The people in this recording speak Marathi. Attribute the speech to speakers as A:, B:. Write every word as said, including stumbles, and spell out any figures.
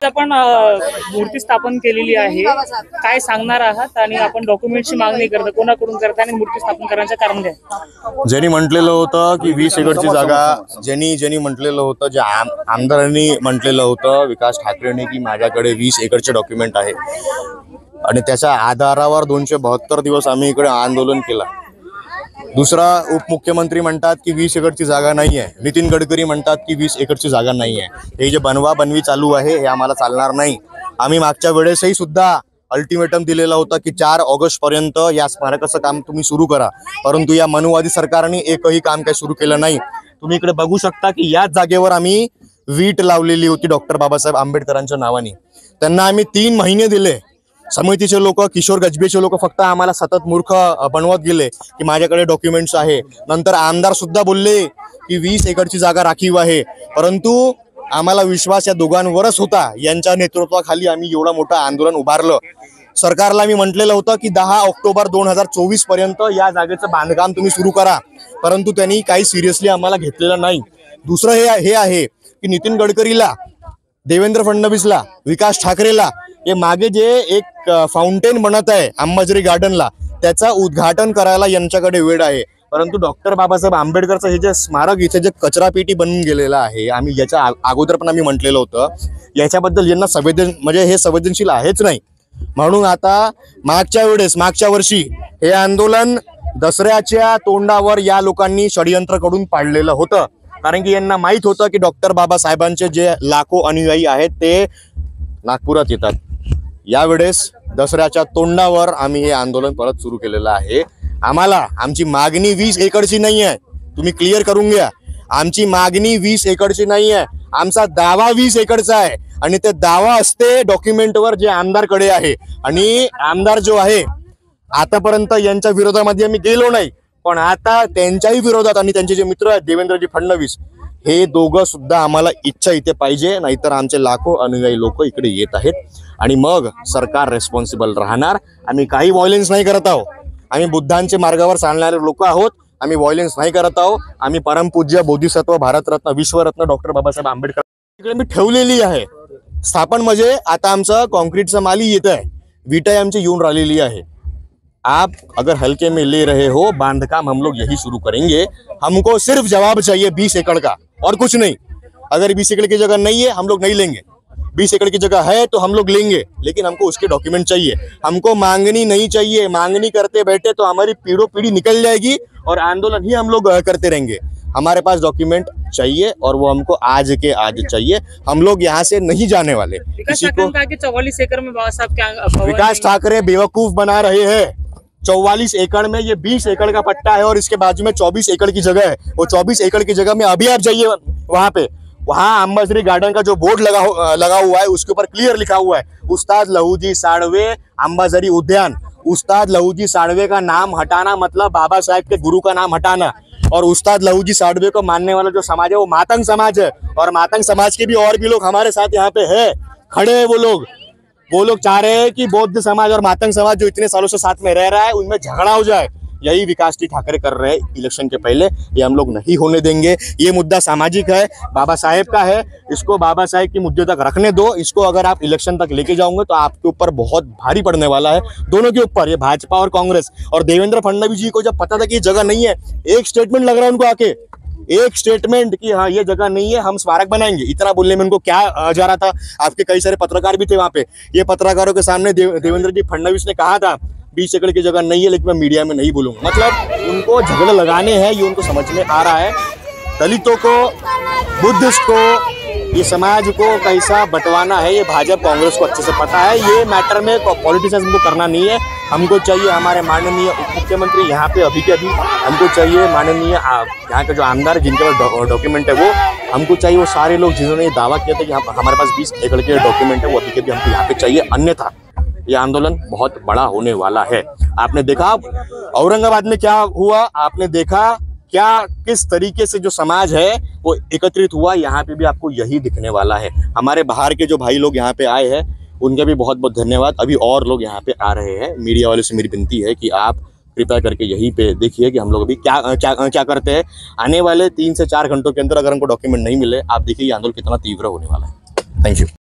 A: आपण अ, मूर्ती स्थापन केलेली आहे, काय सांगणार आहात? आणि आपण डॉक्युमेंटची मागणी करता, कोणाकडून करता आणि मूर्ती स्थापन करण्याचं कारण काय?
B: ज्यांनी म्हटलेलं होतं की वीस एकरची जागा, ज्यांनी ज्यांनी म्हटलेलं होतं, जे आम आमदारांनी म्हटलेलं होतं विकास ठाकरेंनी की माझ्याकडे वीस एकरचे डॉक्युमेंट आहे आणि त्याच्या आधारावर दोनशे बहात्तर दिवस आम्ही इकडे आंदोलन केलं. दुसरा उपमुख्यमंत्री म्हणतात की वीस एकरची जागा नाही आहे. नितीन गडकरी म्हणतात की वीस एकरची जागा नाही आहे. हे जे बनवा बनवी चालू आहे हे आम्हाला चालणार नाही. आम्ही मागच्या वेळेसही सुद्धा अल्टिमेटम दिलेला होता की चार ऑगस्ट पर्यंत या स्मारकाचं काम तुम्ही सुरू करा, परंतु या मनुवादी सरकारने एकही काम काही सुरू केलं नाही. तुम्ही इकडे बघू शकता की याच जागेवर आम्ही वीट लावलेली होती डॉक्टर बाबासाहेब आंबेडकरांच्या नावाने. त्यांना आम्ही तीन महिने दिले. समितीचे लोक, किशोर गजबेचे लोक फक्त आम्हाला सतत मूर्ख बनवत गेले की माझ्याकडे डॉक्युमेंट्स आहे. नंतर आमदार सुद्धा बोलले की वीस एकरची जागा राखीव आहे, परंतु आम्हाला विश्वास या दोघांवरच होता. यांच्या नेतृत्वाखाली आम्ही एवढं मोठं आंदोलन उभारलं. सरकारला मी म्हटलेलं होतं की दहा ऑक्टोबर दोन हजार चोवीस पर्यंत या जागेचं बांधकाम तुम्ही सुरू करा, परंतु त्यांनी काही सिरियसली आम्हाला घेतलेलं नाही. दुसरं हे हे आहे की नितीन गडकरीला, देवेंद्र फडणवीसला, विकास ठाकरेला हे मागे जे एक फाउंटेन बनत आहे अंबाझरी गार्डनला, त्याचा उद्घाटन करायला यांच्याकडे वेळ आहे. परंतु डॉक्टर बाबासाहेब आंबेडकरचं हे जे स्मारक इथे जे कचरापेटी बनून गेलेलं आहे, आम्ही याच्या अगोदर पण आम्ही म्हटलेलं होतं, याच्याबद्दल यांना संवेदन म्हणजे हे संवेदनशील आहेच नाही. म्हणून आता मागच्या वेळेस मागच्या वर्षी हे आंदोलन दसऱ्याच्या तोंडावर या लोकांनी षडयंत्र करून पाडलेलं होतं, कारण की यांना माहित होतं की डॉक्टर बाबासाहेबांचे जे लाखो अनुयायी आहेत ते नागपुरात येतात. यावेळेस दसऱ्याच्या तोंडावर आम्ही हे आंदोलन परत सुरू केलेलं आहे. आम्हाला आमची मागणी वीस एकरची नाही आहे, तुम्ही क्लिअर करून घ्या. आमची मागणी वीस एकरची नाही आहे, आमचा दावा वीस एकरचा आहे आणि ते दावा असते डॉक्युमेंटवर जे आमदारकडे आहे. आणि आमदार जो आहे आतापर्यंत यांच्या विरोधामध्ये आम्ही गेलो नाही, पण आता त्यांच्याही विरोधात आणि त्यांचे जे मित्र आहेत देवेंद्रजी फडणवीस, हे दोघं सुद्धा आम्हाला इच्छा इथे पाहिजे, नाहीतर आमचे लाखो अनुयायी लोक इकडे येत आहेत आणि मग सरकार रेस्पॉन्सिबल राहणार. आम्ही काही व्हायलेन्स नाही करत आहोत, आम्ही बुद्धांचे मार्गावर चालणारे लोक आहोत, आम्ही व्हायलेन्स नाही करत आहोत. आम्ही परमपूज्य बोधिसत्व, भारतरत्न, विश्वरत्न डॉक्टर बाबासाहेब आंबेडकर इकडे मी ठेवलेली आहे. स्थापन म्हणजे आता आमचं कॉन्क्रीटचं माली येत आहे, विटाई आमची येऊन राहिलेली आहे. आप अगर हल्के में ले रहे हो, बांधकाम हम लोग यही शुरू करेंगे. हमको सिर्फ जवाब चाहिए बीस एकड़ का और कुछ नहीं. अगर बीस एकड़ की जगह नहीं है हम लोग नहीं लेंगे, बीस एकड़ की जगह है तो हम लोग लेंगे, लेकिन हमको उसके डॉक्यूमेंट चाहिए. हमको मांगनी नहीं चाहिए. मांगनी करते बैठे तो हमारी पीढ़ों पीढ़ी निकल जाएगी और आंदोलन ही हम लोग करते रहेंगे. हमारे पास डॉक्यूमेंट चाहिए और वो हमको आज के आज चाहिए. हम लोग यहाँ से नहीं जाने वाले.
A: किसी को चौवालीस एकड़ में बाबा साहब क्या
B: विकास ठाकरे बेवकूफ बना रहे हैं. चौवालीस एकड़ में ये बीस एकड़ का पट्टा है और इसके बाजू में चौबीस एकड़ की जगह है. वो चौबीस एकड़ की जगह में अभी आप जाइए वहां पे, वहां अंबाझरी गार्डन का जो बोर्ड लगा लगा हुआ है उसके ऊपर क्लियर लिखा हुआ है उस्ताद लहूजी साड़वे अंबाझरी उद्यान. उस्ताद लहूजी साड़वे का नाम हटाना मतलब बाबा साहेब के गुरु का नाम हटाना. और उस्ताद लहूजी साड़वे को मानने वाला जो समाज है वो मातंग समाज है, और मातंग समाज के भी और भी लोग हमारे साथ यहाँ पे है, खड़े हैं. वो लोग वो लोग चाह रहे हैं कि बौद्ध समाज और मातंग समाज जो इतने सालों से साथ में रह रहा है उनमें झगड़ा हो जाए. यही विकास जी ठाकरे कर रहे हैं इलेक्शन के पहले. ये हम लोग नहीं होने देंगे. ये मुद्दा सामाजिक है, बाबा साहेब का है, इसको बाबा साहेब के मुद्दे तक रखने दो. इसको अगर आप इलेक्शन तक लेके जाओगे तो आपके ऊपर बहुत भारी पड़ने वाला है, दोनों के ऊपर, ये भाजपा और कांग्रेस. और देवेंद्र फडणवीस जी को जब पता था कि ये जगह नहीं है, एक स्टेटमेंट लग रहा है उनको आके, एक स्टेटमेंट कि हाँ ये जगह नहीं है, हम स्मारक बनाएंगे. इतना बोलने में उनको क्या जा रहा था? आपके कई सारे पत्रकार भी थे वहां पे. ये पत्रकारों के सामने देव, देवेंद्र जी फडणवीस ने कहा था बीस एकड़ की जगह नहीं है, लेकिन मैं मीडिया में नहीं बोलूंगा. मतलब उनको झगड़े लगाने हैं, ये उनको समझ में आ रहा है. दलितों को, बुद्धिस्ट को, ये समाज को कैसा बंटवाना है ये भाजपा कांग्रेस को अच्छे से पता है. ये मैटर में पॉलिटिशियंस को करना नहीं है. हमको चाहिए हमारे माननीय उप मुख्यमंत्री यहाँ पे अभी के अभी, हमको चाहिए माननीय यहाँ के जो आमदार जिनके पास डॉक्यूमेंट है वो हमको चाहिए. वो सारे लोग जिन्होंने ये दावा किया था कि हमारे पास बीस एकड़ के डॉक्यूमेंट है वो अभी के अभी हमको यहाँ पे चाहिए. अन्यथा ये आंदोलन बहुत बड़ा होने वाला है. आपने देखा औरंगाबाद में क्या हुआ, आपने देखा क्या किस तरीके से जो समाज है वो एकत्रित हुआ. यहाँ पे भी आपको यही दिखने वाला है. हमारे बाहर के जो भाई लोग यहाँ पे आए हैं उनका भी बहुत बहुत धन्यवाद. अभी और लोग यहाँ पे आ रहे हैं. मीडिया वालों से मेरी विनती है कि आप कृपया करके यहीं पे देखिए कि हम लोग अभी क्या क्या क्या करते हैं. आने वाले तीन से चार घंटों के अंदर अगर हमको डॉक्यूमेंट नहीं मिले, आप देखिए ये आंदोलन कितना तीव्र होने वाला है. Thank you.